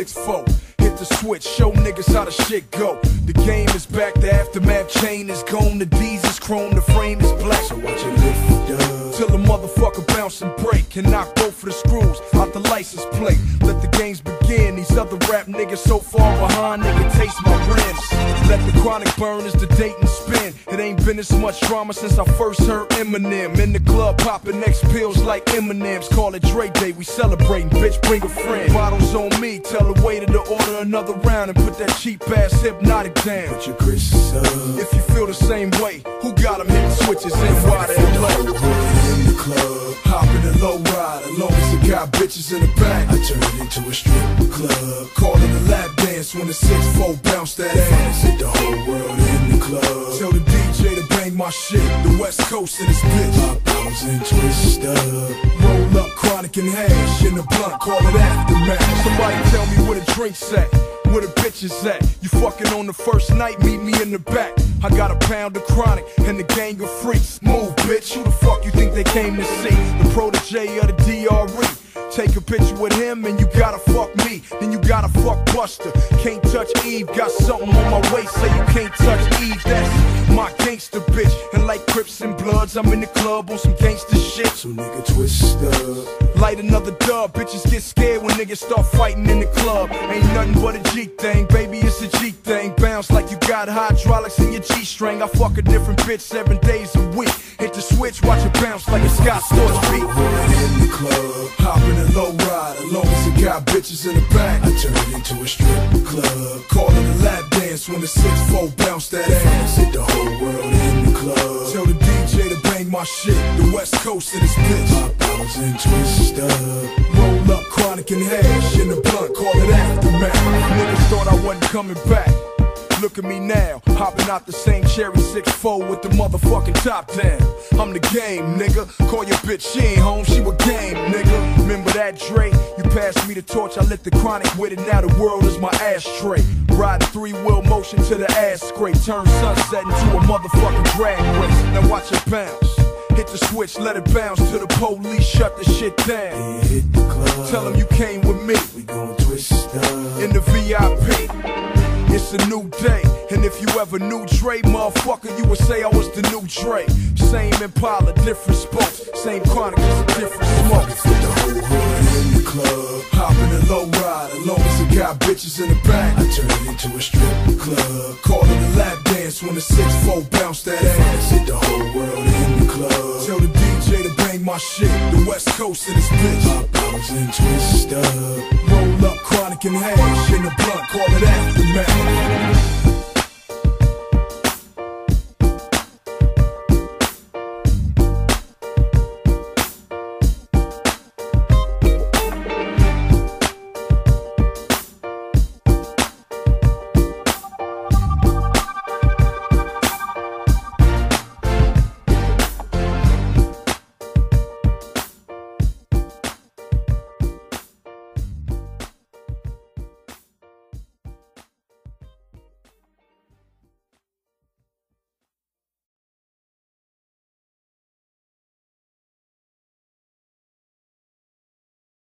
6-4. Hit the switch, show niggas how the shit go. The game is back, the aftermath chain is gone. The D's is chrome, the frame is black. So watch it lift up till the motherfucker bounce and break and knock both of the screws out the license plate. Let the games begin. These other rap niggas so far behind, they can taste my rims. Let the chronic burn as the date and spin. It ain't been as much drama since I first heard Eminem. In the club popping X pills like M&M's. Call it Dre Day, we celebrating, bitch, bring a friend. Bottles on me, tell the waiter to order another round and put that cheap ass Hypnotic down. Put your grits up. If you feel the same way, who got them hitting switches and why they low? In the club, hopping a low ride, as long as it got bitches in the back. I turn it into a strip club. Call it a lap dance when the 6-4 bounce that ass. Hit the whole world in the club. Tell the DJ to bang my shit. The West Coast in this bitch. My bottles and twist up. Roll up chronic and hash in the blunt. Call it aftermath. Somebody tell me where the drink's at, where the bitch is at. You fucking on the first night, meet me in the back. I got a pound of chronic and the gang of freaks. Move, bitch, who the fuck you think they came to see? The protege of the DRE. Take a picture with him and you gotta fuck me. Then you gotta fuck Buster. Can't touch Eve, got something on my waist, say you can't touch Eve. That's my gangster bitch. And like Crips and Bloods, I'm in the club on some gangster shit. So nigga twist up. Light another dub, bitches get scared when niggas start fighting in the club. Ain't nothing but a G thing, baby, it's a G thing. Bounce like you got hydraulics in your G-string. I fuck a different bitch 7 days a week. Hit the switch, watch it bounce like a Scott Storch beat. In the club, hopping a low ride, as long as it got bitches in the back. I turn it into a strip club. Call it a lap dance when the 6-4 bounce that ass. Hit the whole world in the club. Tell the DJ to bang my shit. The West Coast in this bitch. My bottles and twist up. Roll up chronic and hash in the blunt. Call it aftermath. Niggas thought I wasn't coming back. Look at me now, hopping out the same cherry 6-4 with the motherfucking top down. I'm the game, nigga. Call your bitch, she ain't home, she with game, nigga. Remember that, Dre? You passed me the torch, I lit the chronic with it. Now the world is my ashtray. Riding 3-wheel motion to the ass scrape. Turn sunset into a motherfucking drag race. Now watch it bounce. Hit the switch, let it bounce till the police shut the shit down. Yeah, hit the club. Tell them you came with me. We gon' twist up in the VIP. It's a new day, and if you ever knew Dre, motherfucker, you would say I was the new Dre. Same Impala, different spokes. Same chronic, just a different smoke. Fit the whole hood in the club. Hopping a low ride, as long as it got bitches in the back. I turn it into a strip club. Call it a lap dance when the 6-4 bounce that ass. Hit the whole world in the club. Tell the DJ to bang my shit. The West Coast in this bitch. My bottles and twist up. Roll up chronic and hash in the blunt. Call it aftermath.